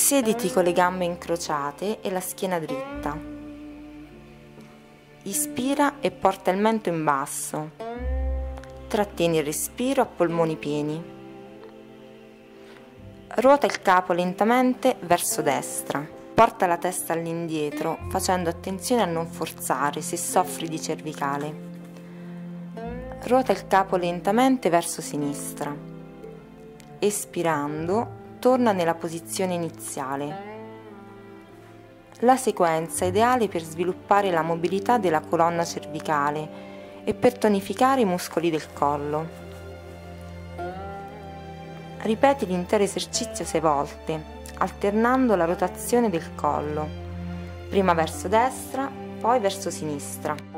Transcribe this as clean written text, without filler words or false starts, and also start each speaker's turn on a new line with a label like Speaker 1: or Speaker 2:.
Speaker 1: Siediti con le gambe incrociate e la schiena dritta. Ispira e porta il mento in basso. Trattieni il respiro a polmoni pieni. Ruota il capo lentamente verso destra. Porta la testa all'indietro, facendo attenzione a non forzare se soffri di cervicale. Ruota il capo lentamente verso sinistra. Espirando, torna nella posizione iniziale. La sequenza è ideale per sviluppare la mobilità della colonna cervicale e per tonificare i muscoli del collo. Ripeti l'intero esercizio 6 volte, alternando la rotazione del collo, prima verso destra, poi verso sinistra.